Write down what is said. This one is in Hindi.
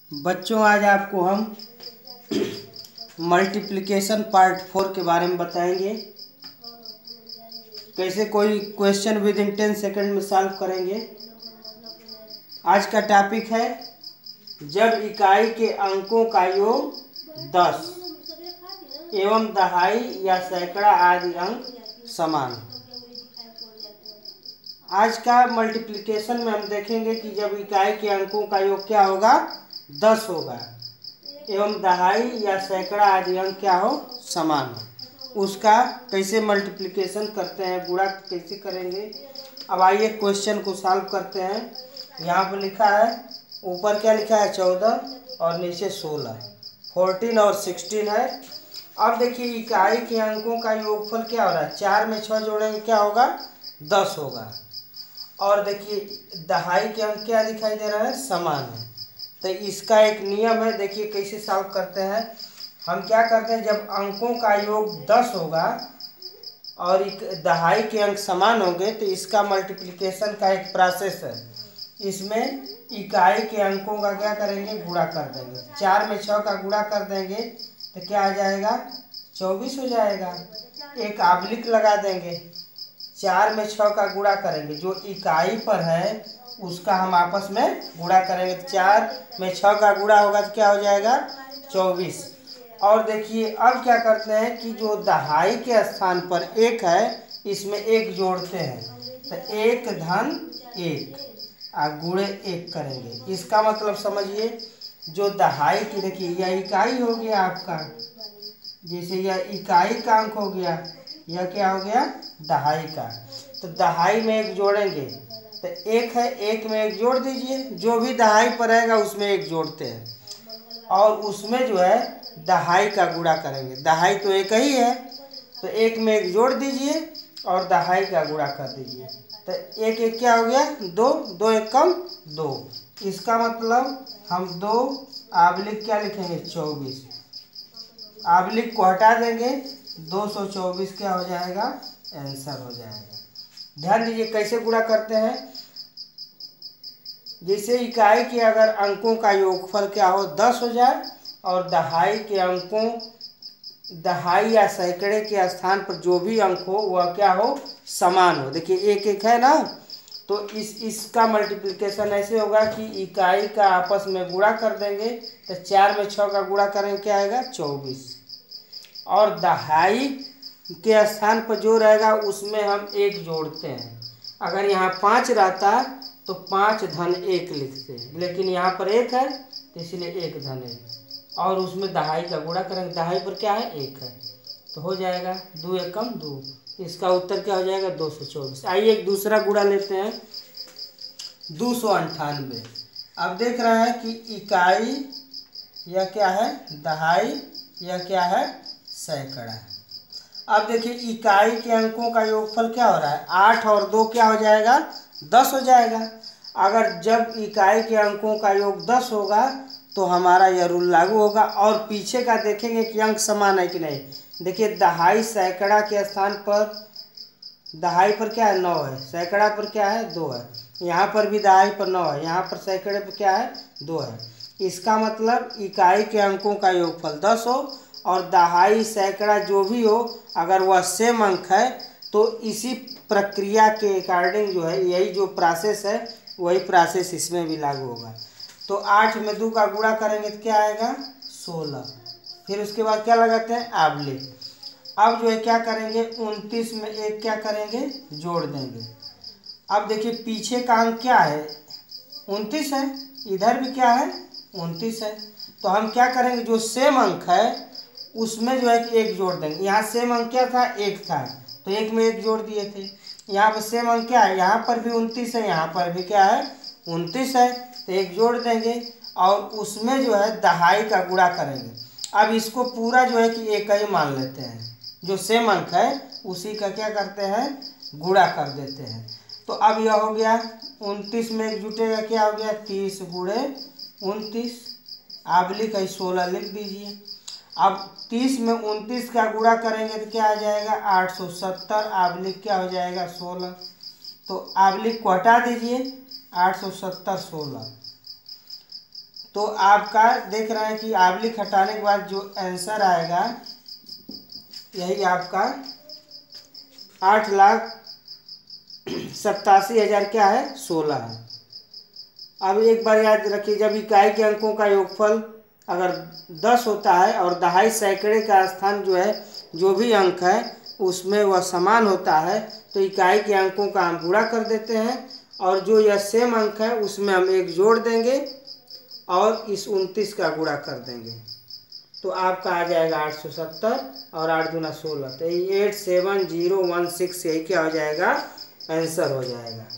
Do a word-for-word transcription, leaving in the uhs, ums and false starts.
बच्चों, आज आपको हम मल्टीप्लिकेशन पार्ट फोर के बारे में बताएंगे। कैसे कोई question within ten second में सॉल्व करेंगे। आज का टॉपिक है जब इकाई के अंकों का योग दस एवं दहाई या सैकड़ा आदि अंक समान। आज का मल्टीप्लिकेशन में हम देखेंगे कि जब इकाई के अंकों का योग क्या होगा, दस होगा एवं दहाई या सैकड़ा आदि अंक क्या हो, समान हो। उसका कैसे मल्टीप्लिकेशन करते हैं, गुणा कैसे करेंगे। अब आइए क्वेश्चन को सॉल्व करते हैं। यहाँ पर लिखा है, ऊपर क्या लिखा है, चौदह और नीचे सोलह, फोर्टीन और सिक्सटीन है। अब देखिए इकाई के अंकों का योगफल क्या हो रहा है, चार में छः जोड़ेंगे क्या होगा, दस होगा। और देखिए दहाई के अंक क्या दिखाई दे रहा है, समान है। तो इसका एक नियम है, देखिए कैसे सॉल्व करते हैं। हम क्या करते हैं, जब अंकों का योग दस होगा और दहाई के अंक समान होंगे तो इसका मल्टीप्लिकेशन का एक प्रोसेस है। इसमें इकाई के अंकों का क्या करेंगे, गुणा कर देंगे। चार में छः का गुणा कर देंगे तो क्या आ जाएगा, चौबीस हो जाएगा। एक आबलिक लगा देंगे, चार में छः का गुणा करेंगे, जो इकाई पर है उसका हम आपस में गुणा करेंगे। तो चार में छः का गुणा होगा तो क्या हो जाएगा, चौबीस। और देखिए अब क्या करते हैं कि जो दहाई के स्थान पर एक है इसमें एक जोड़ते हैं, तो एक धन एक और गुणे एक करेंगे। इसका मतलब समझिए, जो दहाई की, देखिए यह इकाई हो गया आपका, जैसे यह इकाई का अंक हो गया, यह क्या हो गया, दहाई का। तो दहाई में एक जोड़ेंगे तो एक है, एक में एक जोड़ दीजिए, जो भी दहाई पर रहेगा उसमें एक जोड़ते हैं और उसमें जो है दहाई का गुणा करेंगे। दहाई तो एक ही है तो एक में एक जोड़ दीजिए और दहाई का गुणा कर दीजिए। तो एक एक क्या हो गया, दो, दो एक कम दो। इसका मतलब हम दो आबलिक क्या लिखेंगे, चौबीस। आबलिक को हटा देंगे, दो सौ चौबीस क्या हो जाएगा, आंसर हो जाएगा। ध्यान दीजिए कैसे गुणा करते हैं। जैसे इकाई के अगर अंकों का योगफल क्या हो, दस हो जाए और दहाई के अंकों, दहाई या सैकड़े के स्थान पर जो भी अंक हो वह क्या हो, समान हो। देखिए एक एक है ना, तो इस इसका मल्टीप्लिकेशन ऐसे होगा कि इकाई का आपस में गुणा कर देंगे, तो चार में छः का गुणा करेंगे क्या आएगा, चौबीस। और दहाई के स्थान पर जो रहेगा उसमें हम एक जोड़ते हैं। अगर यहाँ पाँच रहता तो पाँच धन एक लिखते, लेकिन यहाँ पर एक है तो इसलिए एक धन एक, और उसमें दहाई का गुणा करेंगे। दहाई पर क्या है, एक है, तो हो जाएगा दो एकम दो। इसका उत्तर क्या हो जाएगा, दो सौ चौबीस। आइए एक दूसरा गुणा लेते हैं, दो सौ अंठानवे। अब देख रहा है कि इकाई यह क्या है, दहाई, यह क्या है, सैकड़ा। अब देखिए इकाई के अंकों का योगफल क्या हो रहा है, आठ और दो क्या हो जाएगा, दस हो जाएगा। अगर जब इकाई के अंकों का योग दस होगा तो हमारा यह रूल लागू होगा। और पीछे का देखेंगे कि अंक समान है कि नहीं। देखिए दहाई सैकड़ा के स्थान पर, दहाई पर क्या है, नौ है, सैकड़ा पर क्या है, दो है। यहाँ पर भी दहाई पर नौ है, यहाँ पर सैकड़े पर क्या है, दो है। इसका मतलब इकाई के अंकों का योगफल दस हो और दहाई सैकड़ा जो भी हो, अगर वह सेम अंक है तो इसी प्रक्रिया के अकॉर्डिंग जो है, यही जो प्रोसेस है वही प्रोसेस इसमें भी लागू होगा। तो आठ में दो का गुणा करेंगे तो क्या आएगा, सोलह। फिर उसके बाद क्या लगाते हैं, आबलिक। अब जो है क्या करेंगे, उनतीस में एक क्या करेंगे, जोड़ देंगे। अब देखिए पीछे का अंक क्या है, उनतीस है, इधर भी क्या है, उनतीस है। तो हम क्या करेंगे, जो सेम अंक है उसमें जो है कि एक जोड़ देंगे। यहाँ सेम अंक क्या था, एक था, तो एक में एक जोड़ दिए थे। यहाँ पर सेम अंक क्या है, यहाँ पर भी उनतीस है, यहाँ पर भी क्या है, उनतीस है, तो एक जोड़ देंगे और उसमें जो है दहाई का गुणा करेंगे। अब इसको पूरा जो है कि एक ही मान लेते हैं, जो सेम अंक है उसी का क्या करते हैं, गुणा कर देते हैं। तो अब यह हो गया, उनतीस में एक जुटेगा क्या हो गया, तीस गुणे उनतीस। आबलिक है सोलह लिख दीजिए। अब तीस में उनतीस का गुणा करेंगे तो क्या आ जाएगा, आठ सौ सत्तर। आबलिक क्या हो जाएगा, सोलह। तो आबलिक को हटा दीजिए, आठ सौ सत्तर सोलह। तो आपका देख रहे हैं कि आबलिक हटाने के बाद जो आंसर आएगा यही आपका आठ लाख सत्तासी हजार क्या है सोलह है। अब एक बार याद रखिए, जब इकाई के अंकों का योगफल अगर दस होता है और दहाई सैकड़े का स्थान जो है जो भी अंक है उसमें वह समान होता है तो इकाई के अंकों का हम गुणा कर देते हैं और जो यह सेम अंक है उसमें हम एक जोड़ देंगे और इस उनतीस का गुणा कर देंगे तो आपका आ जाएगा आठ सौ सत्तर और आठ दूना सोलह, तो eight seven zero one six यही क्या हो जाएगा आंसर हो जाएगा।